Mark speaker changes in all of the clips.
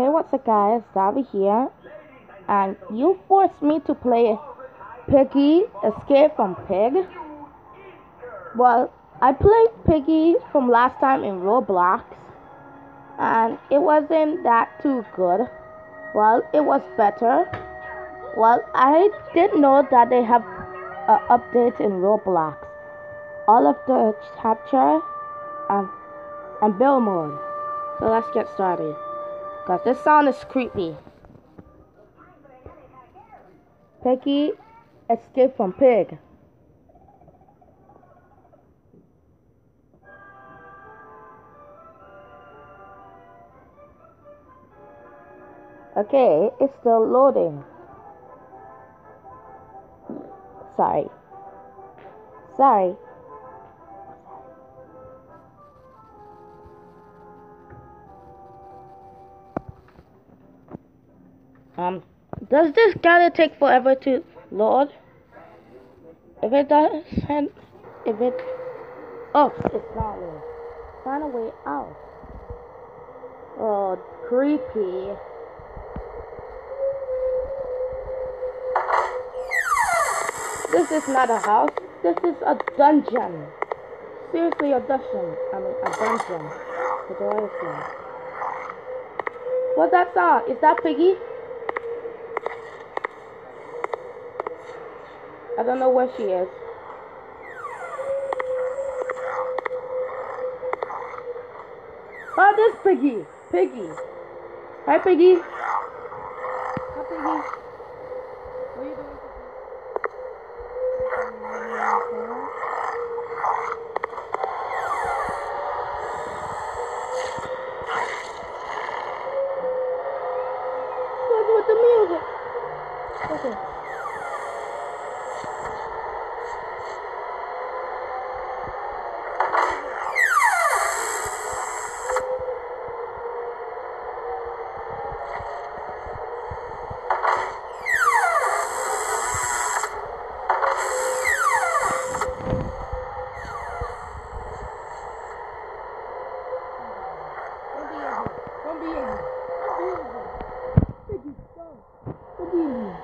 Speaker 1: Hey, what's up guys, Davy here, and you forced me to play Piggy Escape from Pig. Well, I played Piggy from last time in Roblox, and it wasn't that too good. Well, it was better. Well, I didn't know that they have updates in Roblox. All of the capture and build mode. So let's get started. Cause this sound is creepy. Piggy Escape from Pig. Okay, it's still loading. Sorry. Does this gotta take forever to load? If it doesn't, oh, it's not loading. Find a way out. Oh, creepy. This is not a house. This is a dungeon. Seriously, a dungeon. A dungeon. The door is locked. What's that sound? Is that Piggy? I don't know where she is. Oh, this Piggy. Piggy. Hi, Piggy. Hi, Piggy. What are you doing, Piggy? What's with the music? Okay. Don't be in here. Piggy, stop. Don't be in here.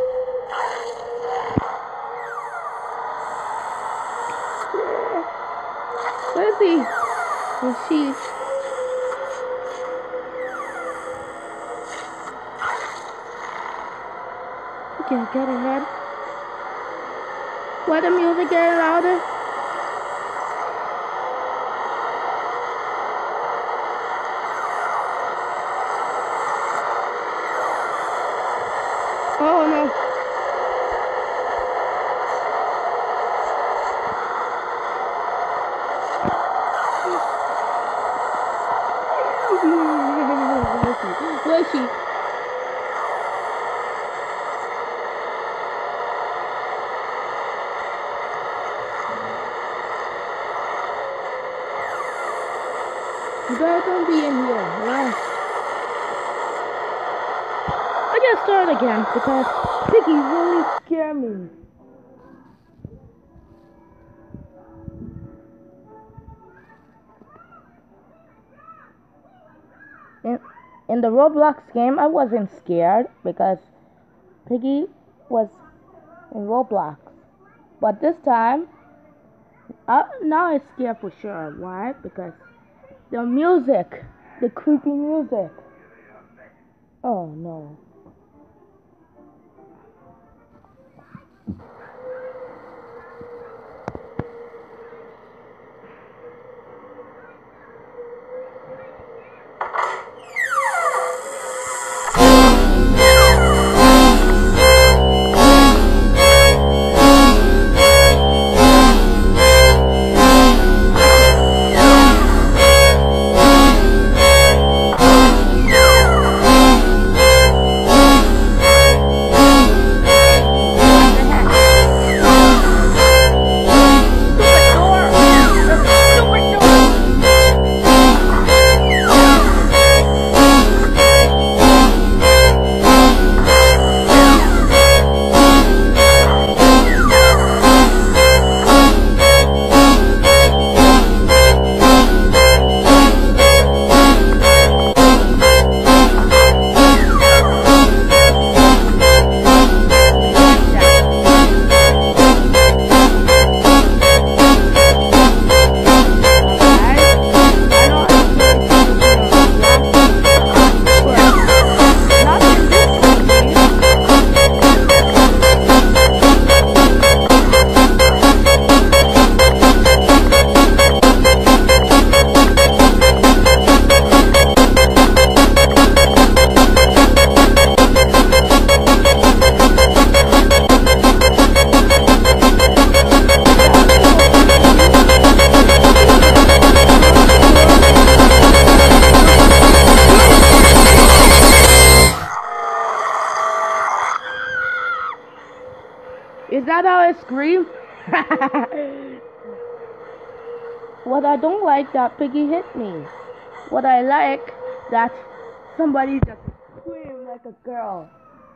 Speaker 1: Where is he? Where's she? Okay, get ahead. Why the music getting louder? Oh no. Where is she? You guys don't be in here. No. I gotta start again because Piggy really scared me. In the Roblox game, I wasn't scared because Piggy was in Roblox. But this time, now I'm scared for sure. Why? Because the music, the creepy music. Oh no. that how I scream? What I don't like that Piggy hit me. What I like that somebody just screamed like a girl.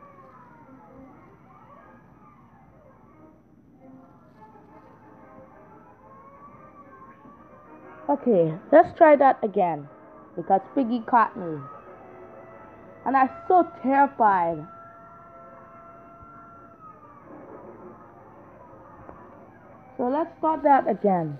Speaker 1: Okay, let's try that again because Piggy caught me. And I'm so terrified. So let's start that again.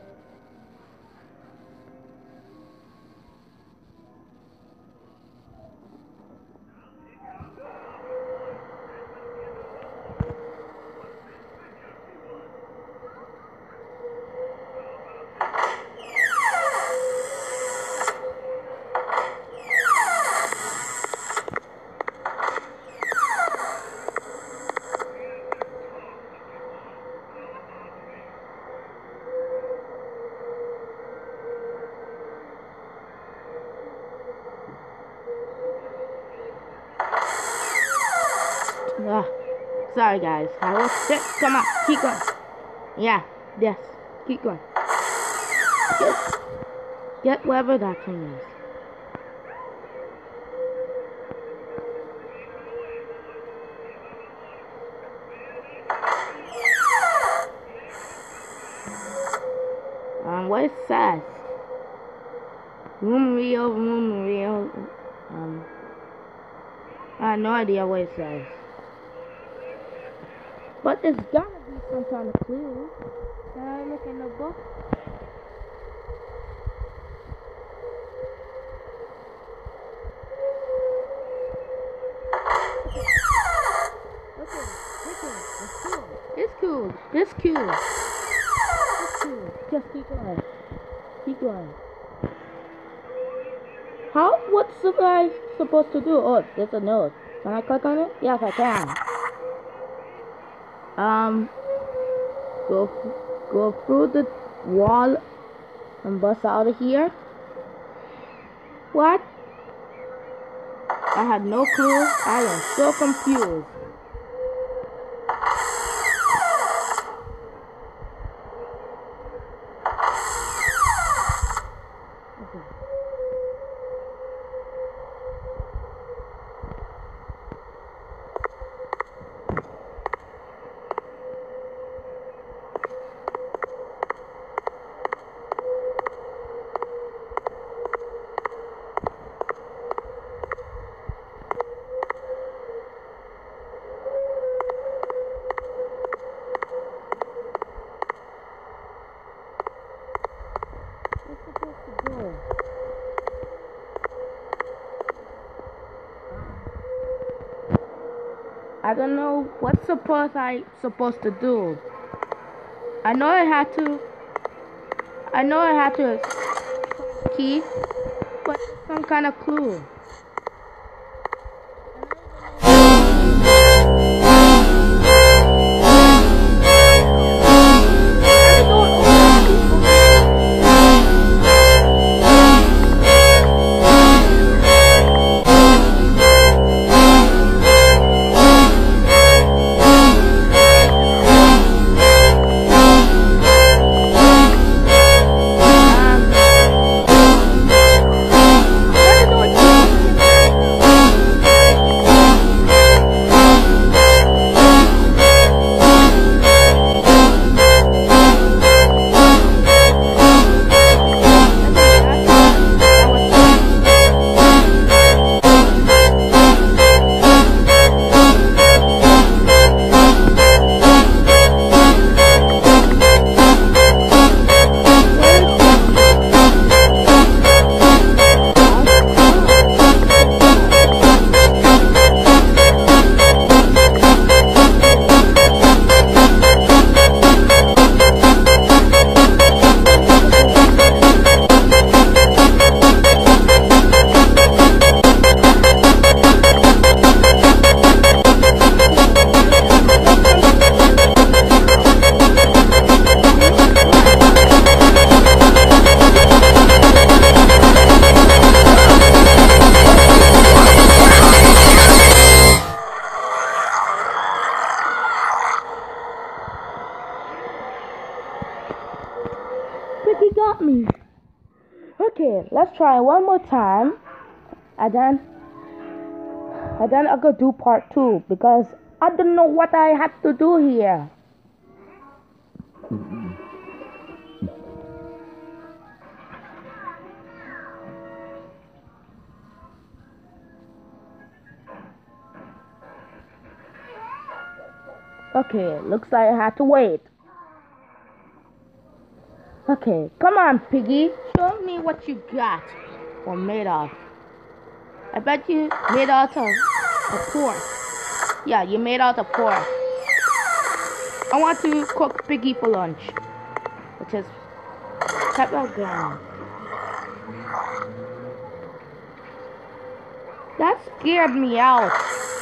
Speaker 1: Sorry guys, I was sick. Come on, keep going. Yeah, yes, keep going. Get whatever that thing is. What it says? Room real. I have no idea what it says. But it's gotta be some kind of clue. Can I look in the book? Okay, it's cool. It's cool. Just keep going. Keep going. What's I supposed to do? Oh, there's a note. Can I click on it? Yes, I can. Go through the wall and bust out of here. What? I had no clue. I am so confused. I don't know what I supposed to do. I know I had to key, but some kind of clue. Okay, let's try one more time, and then I go do part 2 because I don't know what I have to do here. Okay, looks like I had to wait. Okay, come on, Piggy. Show me what you got or made of. I bet you made out of pork. Yeah, you made out of pork. I want to cook Piggy for lunch, which is pepper gun. That scared me out.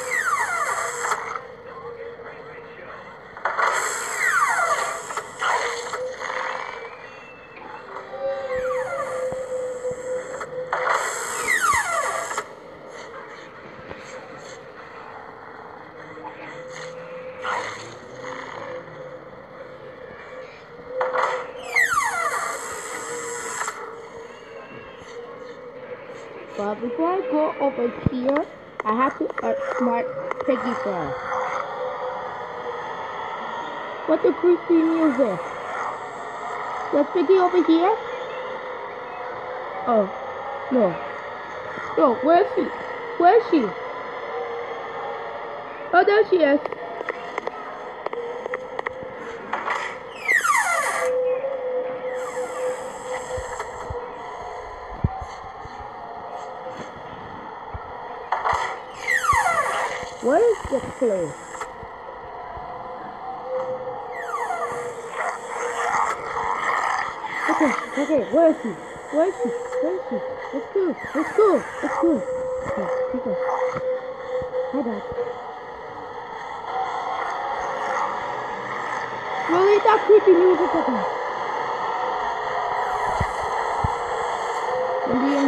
Speaker 1: But before I go over here, I have to outsmart Piggy first. What's the creepy music? There's Piggy over here? Oh, no. Yo, where is she? Where is she? Oh, there she is. What is this place? Okay, where is she? Where is she? Let's go. Okay. Hi, Dad. Really, that creepy music again. Maybe